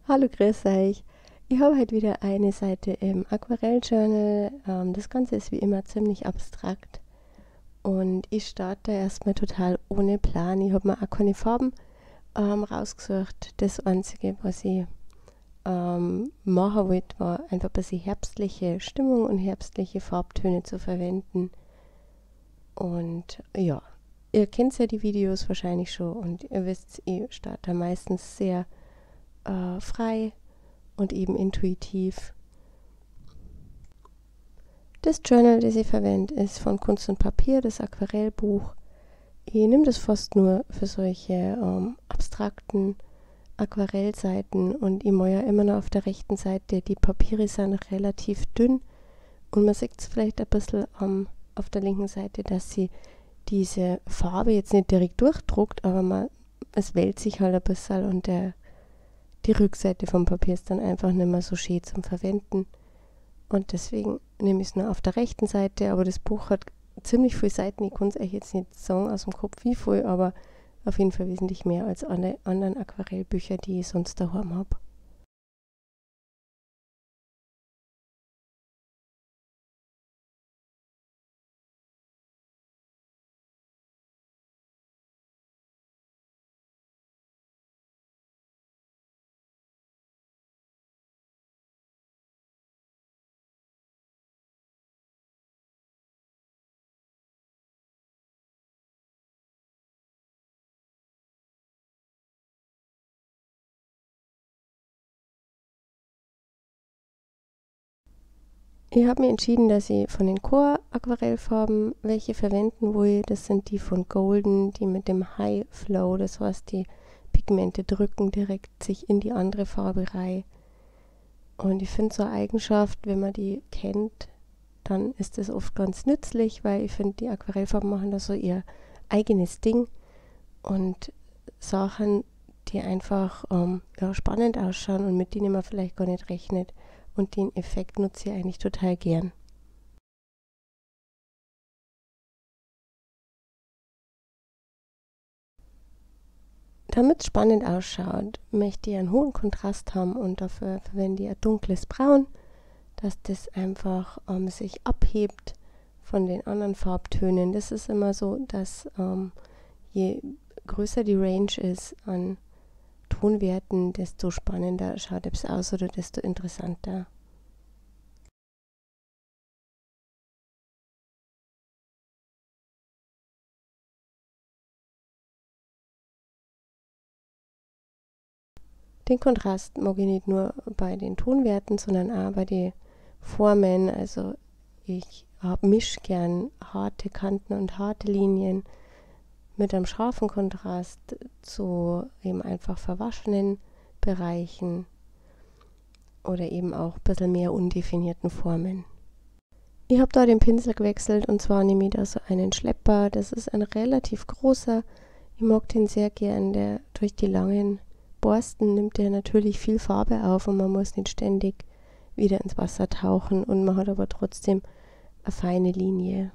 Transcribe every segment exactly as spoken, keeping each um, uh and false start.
Hallo, grüß euch. Ich habe heute wieder eine Seite im Aquarelljournal. Ähm, das Ganze ist wie immer ziemlich abstrakt und ich starte erstmal total ohne Plan. Ich habe mir auch keine Farben ähm, rausgesucht. Das Einzige, was ich ähm, machen wollte, war einfach ein bisschen herbstliche Stimmung und herbstliche Farbtöne zu verwenden. Und ja, ihr kennt ja die Videos wahrscheinlich schon und ihr wisst, ich starte meistens sehr äh, frei und eben intuitiv. Das Journal, das ich verwende, ist von Kunst und Papier, das Aquarellbuch. Ich nehme das fast nur für solche ähm, abstrakten Aquarellseiten und ich mache ja immer noch auf der rechten Seite. Die Papiere sind relativ dünn und man sieht es vielleicht ein bisschen ähm, auf der linken Seite, dass sie diese Farbe jetzt nicht direkt durchdruckt, aber man, es wählt sich halt ein bisschen und der, die Rückseite vom Papier ist dann einfach nicht mehr so schön zum Verwenden. Und deswegen nehme ich es nur auf der rechten Seite, aber das Buch hat ziemlich viele Seiten. Ich kann es euch jetzt nicht sagen aus dem Kopf wie viel, aber auf jeden Fall wesentlich mehr als alle anderen Aquarellbücher, die ich sonst daheim habe. Ich habe mir entschieden, dass ich von den Core-Aquarellfarben welche verwenden will. Das sind die von Golden, die mit dem High Flow, das heißt, die Pigmente drücken direkt sich in die andere Farbe rein. Und ich finde so eine Eigenschaft, wenn man die kennt, dann ist das oft ganz nützlich, weil ich finde, die Aquarellfarben machen da so ihr eigenes Ding und Sachen, die einfach ähm, ja, spannend ausschauen und mit denen man vielleicht gar nicht rechnet. Und den Effekt nutze ich eigentlich total gern. Damit es spannend ausschaut, möchte ich einen hohen Kontrast haben und dafür verwende ich ein dunkles Braun, dass das einfach ähm, sich abhebt von den anderen Farbtönen. Das ist immer so, dass ähm, je größer die Range ist an Tonwerten, desto spannender schaut es aus oder desto interessanter. Den Kontrast mag ich nicht nur bei den Tonwerten, sondern auch bei den Formen. Also ich mische gern harte Kanten und harte Linien mit einem scharfen Kontrast zu eben einfach verwaschenen Bereichen oder eben auch ein bisschen mehr undefinierten Formen. Ich habe da den Pinsel gewechselt und zwar nehme ich da so einen Schlepper. Das ist ein relativ großer. Ich mag den sehr gern. Der durch die langen Borsten nimmt der natürlich viel Farbe auf und man muss nicht ständig wieder ins Wasser tauchen und man hat aber trotzdem eine feine Linie.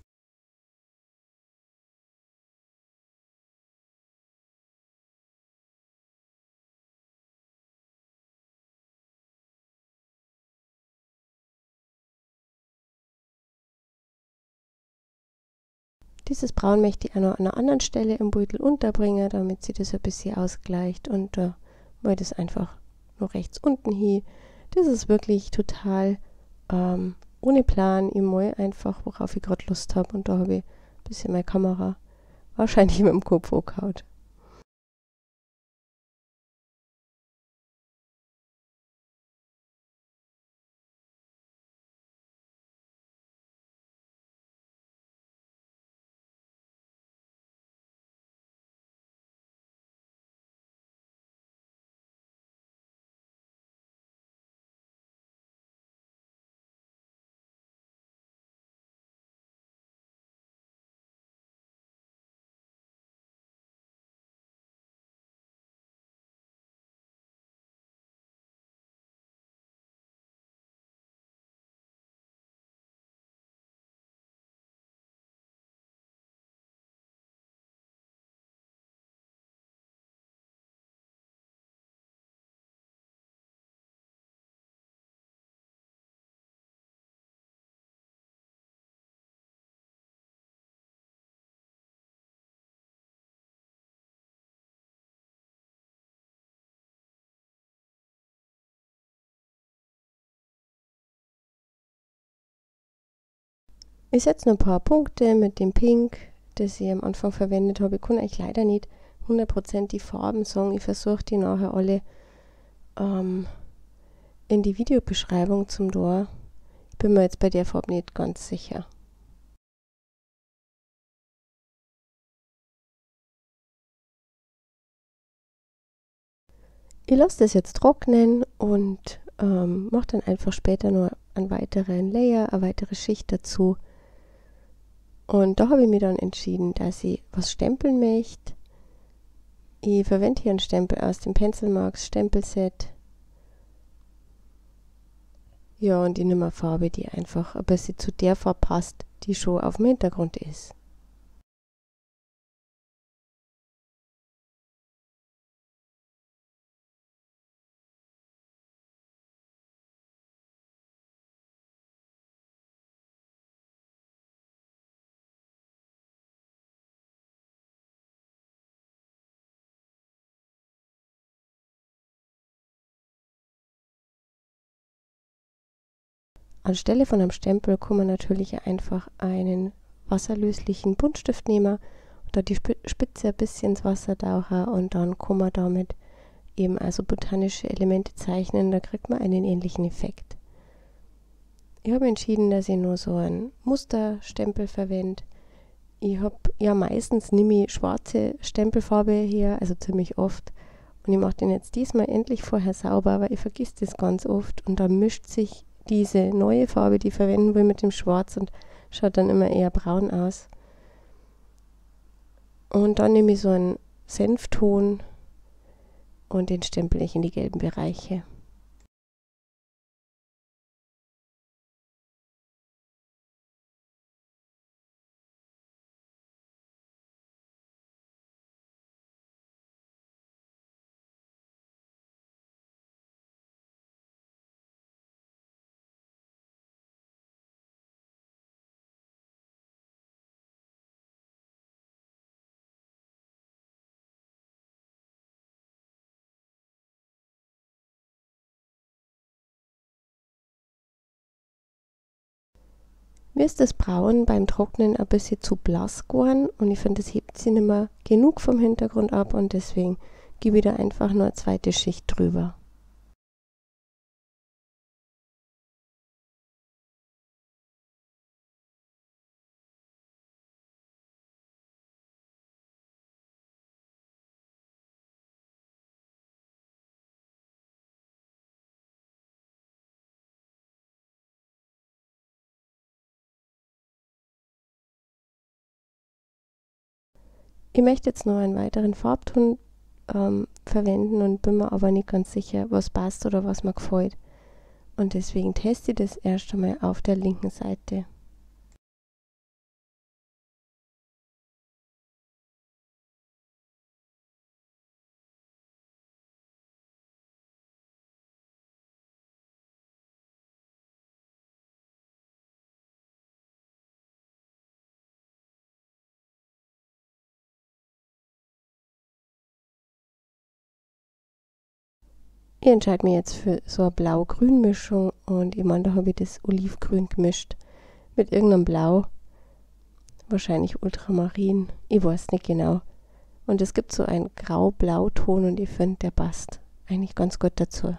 Dieses Braun möchte ich auch noch an einer anderen Stelle im Beutel unterbringen, damit sie das ein bisschen ausgleicht und da äh, mache ich das einfach nur rechts unten hin. Das ist wirklich total ähm, ohne Plan. Ich mal einfach, worauf ich gerade Lust habe und da habe ich ein bisschen meine Kamera wahrscheinlich mit dem Kopf angehauen. Ich setze noch ein paar Punkte mit dem Pink, das ich am Anfang verwendet habe. Ich kann euch leider nicht hundert Prozent die Farben sagen. Ich versuche die nachher alle ähm, in die Videobeschreibung zum Tor. Ich bin mir jetzt bei der Farbe nicht ganz sicher. Ich lasse das jetzt trocknen und ähm, mache dann einfach später nur einen weiteren Layer, eine weitere Schicht dazu. Und da habe ich mir dann entschieden, dass ich was stempeln möchte. Ich verwende hier einen Stempel aus dem Pencilmarks Stempelset. Ja, und ich nehme eine Farbe, die einfach ein bisschen zu der Farbe passt, die schon auf dem Hintergrund ist. Anstelle von einem Stempel kann man natürlich einfach einen wasserlöslichen Buntstift nehmen und da die Spitze ein bisschen ins Wasser tauchen und dann kann man damit eben also botanische Elemente zeichnen, da kriegt man einen ähnlichen Effekt. Ich habe entschieden, dass ich nur so einen Musterstempel verwende. Ich habe ja meistens nehme ich schwarze Stempelfarbe her, also ziemlich oft. Und ich mache den jetzt diesmal endlich vorher sauber, weil ich vergiss das ganz oft und dann mischt sich diese neue Farbe, die ich verwenden will, mit dem Schwarz und schaut dann immer eher braun aus. Und dann nehme ich so einen Senfton und den stempel ich in die gelben Bereiche. Mir ist das Braun beim Trocknen ein bisschen zu blass geworden und ich finde, das hebt sich nicht mehr genug vom Hintergrund ab und deswegen gebe ich da einfach nur eine zweite Schicht drüber. Ich möchte jetzt noch einen weiteren Farbton ähm, verwenden und bin mir aber nicht ganz sicher, was passt oder was mir gefällt. Und deswegen teste ich das erst einmal auf der linken Seite. Ich entscheide mich jetzt für so eine Blau-Grün-Mischung und ich meine, da habe ich das Olivgrün gemischt mit irgendeinem Blau, wahrscheinlich Ultramarin, ich weiß nicht genau. Und es gibt so einen Grau-Blau-Ton und ich finde, der passt eigentlich ganz gut dazu.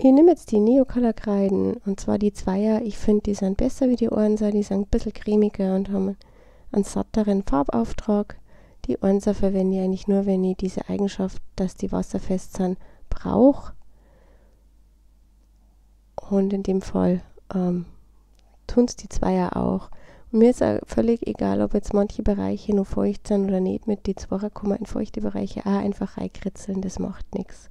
Ich nehme jetzt die Neocolor-Kreiden, und zwar die Zweier. Ich finde, die sind besser wie die Einser, die sind ein bisschen cremiger und haben einen satteren Farbauftrag. Die Einser verwende ich eigentlich nur, wenn ich diese Eigenschaft, dass die wasserfest sind, brauche. Und in dem Fall ähm, tun es die Zweier auch. Und mir ist auch völlig egal, ob jetzt manche Bereiche noch feucht sind oder nicht. Mit die Zweier kann man in feuchte Bereiche auch einfach reinkritzeln, das macht nichts.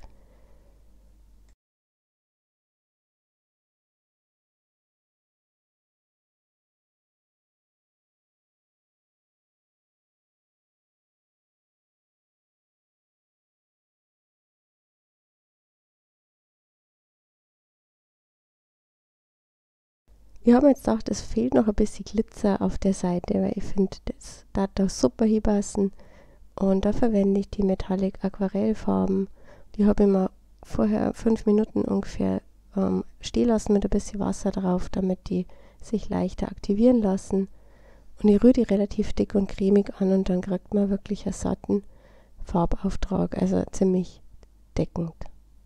Wir haben jetzt gedacht, es fehlt noch ein bisschen Glitzer auf der Seite, weil ich finde, das darf da super hinpassen. Und da verwende ich die Metallic Aquarellfarben. Die habe ich mir vorher fünf Minuten ungefähr ähm, stehen lassen mit ein bisschen Wasser drauf, damit die sich leichter aktivieren lassen. Und ich rühre die relativ dick und cremig an und dann kriegt man wirklich einen satten Farbauftrag, also ziemlich deckend.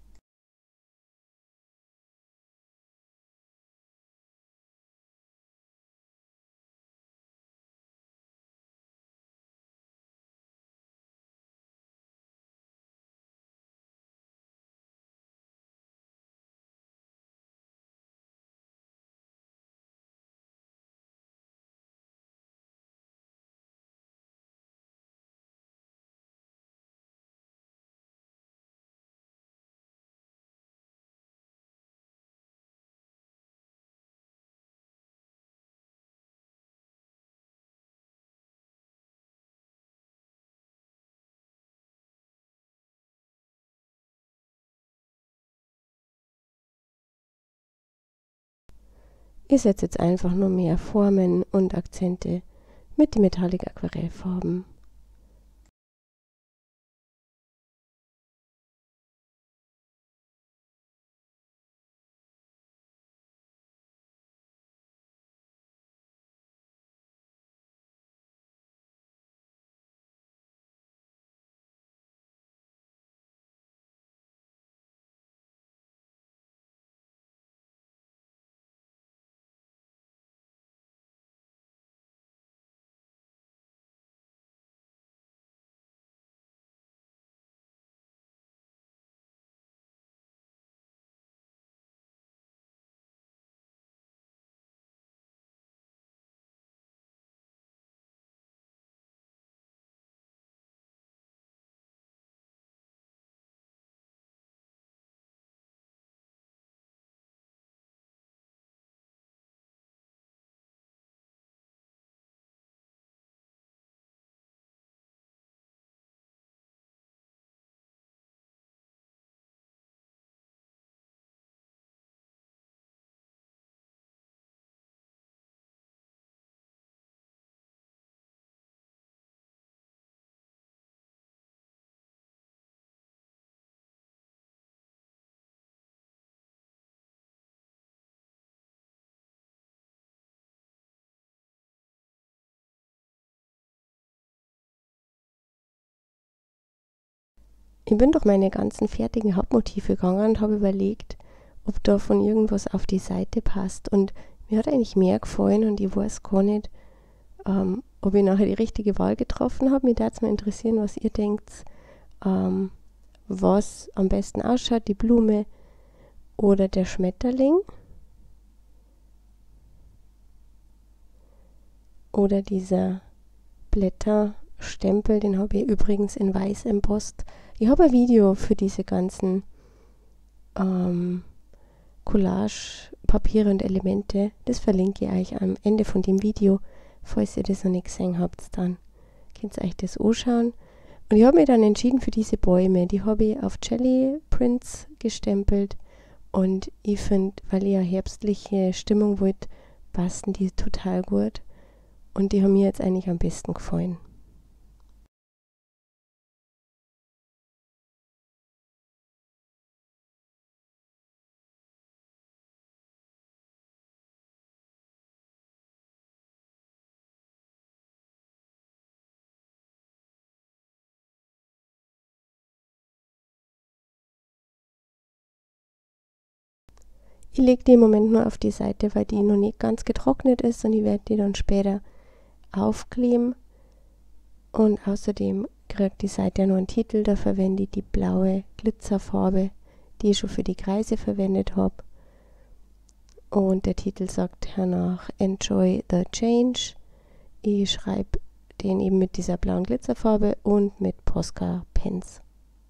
Ich setze jetzt einfach nur mehr Formen und Akzente mit den Metallic Aquarellfarben. Ich bin durch meine ganzen fertigen Hauptmotive gegangen und habe überlegt, ob da von irgendwas auf die Seite passt. Und mir hat eigentlich mehr gefallen und ich weiß gar nicht, ähm, ob ich nachher die richtige Wahl getroffen habe. Mich würde es mal interessieren, was ihr denkt, ähm, was am besten ausschaut, die Blume oder der Schmetterling oder dieser Blätterstempel, den habe ich übrigens in weiß embossed. Ich habe ein Video für diese ganzen ähm, Collage-Papiere und Elemente. Das verlinke ich euch am Ende von dem Video. Falls ihr das noch nicht gesehen habt, dann könnt ihr euch das anschauen. Und ich habe mich dann entschieden für diese Bäume. Die habe ich auf Jelly Prints gestempelt. Und ich finde, weil ich eine herbstliche Stimmung wollte, passen die total gut. Und die haben mir jetzt eigentlich am besten gefallen. Ich lege die im Moment nur auf die Seite, weil die noch nicht ganz getrocknet ist und ich werde die dann später aufkleben. Und außerdem kriegt die Seite ja noch einen Titel, da verwende ich die blaue Glitzerfarbe, die ich schon für die Kreise verwendet habe. Und der Titel sagt hernach Enjoy the Change. Ich schreibe den eben mit dieser blauen Glitzerfarbe und mit Posca Pens.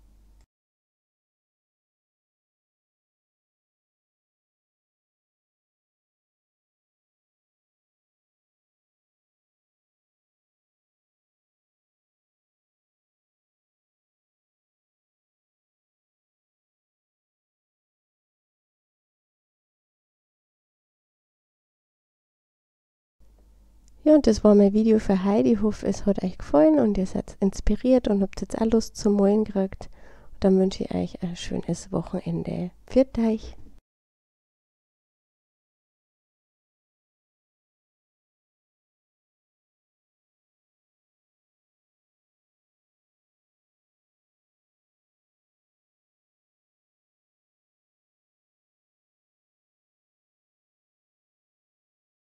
Ja, und das war mein Video für heute. Ich hoffe, es hat euch gefallen und ihr seid inspiriert und habt jetzt auch Lust zum Malen gekriegt. Dann wünsche ich euch ein schönes Wochenende. Pfiat euch!